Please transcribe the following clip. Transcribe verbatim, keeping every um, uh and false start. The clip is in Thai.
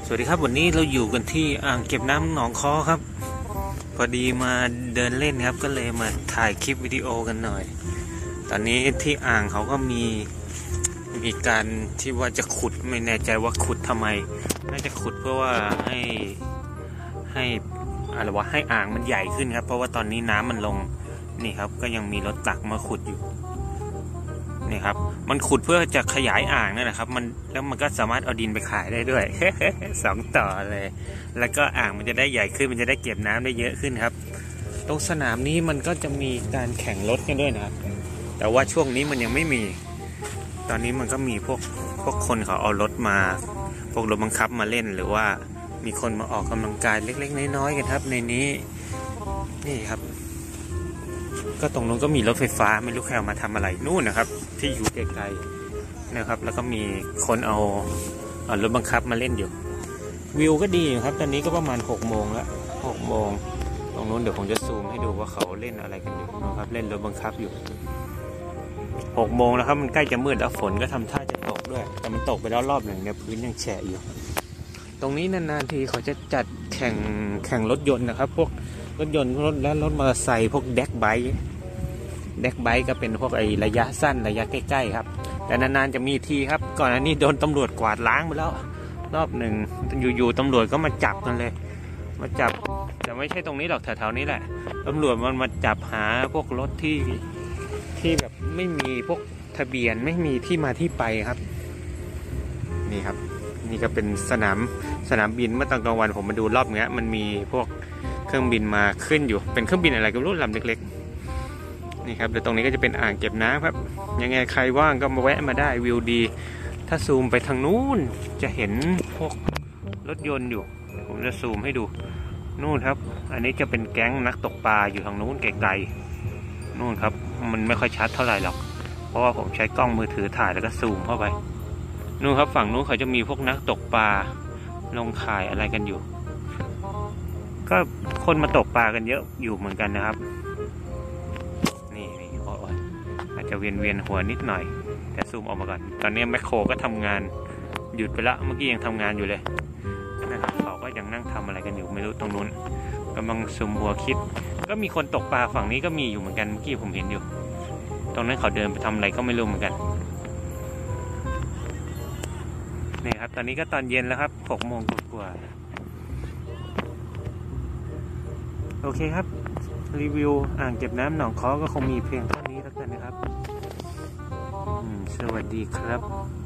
วัสดีครับวันนี้เราอยู่กันที่อ่างเก็บน้ำหนองค้อครับพอดีมาเดินเล่นครับก็เลยมาถ่ายคลิปวิดีโอกันหน่อยตอนนี้ที่อ่างเขาก็มีมีการที่ว่าจะขุดไม่แน่ใจว่าขุดทำไมน่าจะขุดเพื่อว่าให้ให้อะไรวะให้อ่างมันใหญ่ขึ้นครับเพราะว่าตอนนี้น้ำมันลงนี่ครับก็ยังมีรถตักมาขุดอยู่นี่ครับมันขุดเพื่อจะขยายอ่างนั่นแหละครับมันแล้วมันก็สามารถเอาดินไปขายได้ด้วย สองต่อเลยแล้วก็อ่างมันจะได้ใหญ่ขึ้นมันจะได้เก็บน้ำได้เยอะขึ้นครับตรงสนามนี้มันก็จะมีการแข่งรถกันด้วยนะครับแต่ว่าช่วงนี้มันยังไม่มีตอนนี้มันก็มีพวกพวกคนเขาเอารถมาพวกรถบังคับมาเล่นหรือว่ามีคนมาออกกำลังกายเล็กๆน้อยๆกันครับในนี้นี่ครับก็ตรงนู้นก็มีรถไฟฟ้าไม่รู้ใครเอามาทำอะไรนู่นนะครับที่อยู่ไกลๆนะครับแล้วก็มีคนเอาเอารถบังคับมาเล่นอยู่วิวก็ดีครับตอนนี้ก็ประมาณหกโมงแล้วหกโมงตรงนู้นเดี๋ยวผมจะซูมให้ดูว่าเขาเล่นอะไรกันอยู่นะครับเล่นรถบังคับอยู่หกโมงแล้วครับมันใกล้จะมืดแล้วฝนก็ทำท่าจะตกด้วยแต่มันตกไปแล้วรอบหนึ่งเนี่ยพื้นยังแฉะอยู่ตรงนี้นานๆทีเขาจะจัดแข่งแข่งรถยนต์นะครับพวกรถยนต์รถและรถมอเตอร์ไซค์พวกแดกไบค์แดกไบค์ก็เป็นพวกไอ้ระยะสั้นระยะใกล้ๆครับแต่นานๆจะมีทีครับก่อนอันนี้โดนตำรวจกวาดล้างไปแล้วรอบหนึ่งอยู่ๆตำรวจก็มาจับกันเลยมาจับแต่ไม่ใช่ตรงนี้หรอกแถวๆนี้แหละตำรวจมันมาจับหาพวกรถที่ที่แบบไม่มีพวกทะเบียนไม่มีที่มาที่ไปครับนี่ครับนี่ก็เป็นสนามสนามบินเมื่อตอนกลางวันผมมาดูรอบเนี้ยมันมีพวกเครื่องบินมาขึ้นอยู่เป็นเครื่องบินอะไรก็ไม่รู้ลำเล็กๆนี่ครับเดี๋ยวตรงนี้ก็จะเป็นอ่างเก็บน้ำครับยังไงใครว่างก็มาแวะมาได้วิวดีถ้าซูมไปทางนู้นจะเห็นพวกรถยนต์อยู่ผมจะซูมให้ดูนู่นครับอันนี้จะเป็นแก๊งนักตกปลาอยู่ทางนู้นไกลๆนู่นครับมันไม่ค่อยชัดเท่าไหร่หรอกเพราะว่าผมใช้กล้องมือถือถ่ายแล้วก็ซูมเข้าไปนู่นครับฝั่งนู้นเขาจะมีพวกนักตกปลาลงข่ายอะไรกันอยู่ก็คนมาตกปลากันเยอะอยู่เหมือนกันนะครับนี่นี่โอ้ยอาจจะเวียนเวียนหัวนิดหน่อยแต่ซูมออกมาก่อนตอนนี้แมคโครก็ทำงานหยุดไปละเมื่อกี้ยังทำงานอยู่เลยนะครับเขาก็ยังนั่งทำอะไรกันอยู่ไม่รู้ตรงนู้นกำลังซูมหัวคิดก็มีคนตกปลาฝั่งนี้ก็มีอยู่เหมือนกันเมื่อกี้ผมเห็นอยู่ตรงนั้นเขาเดินไปทำอะไรก็ไม่รู้เหมือนกันนี่ครับตอนนี้ก็ตอนเย็นแล้วครับหกโมงกว่าโอเคครับรีวิวอ่างเก็บน้ำหนองค้อก็คงมีเพียงเท่านี้แล้วกันนะครับสวัสดีครับ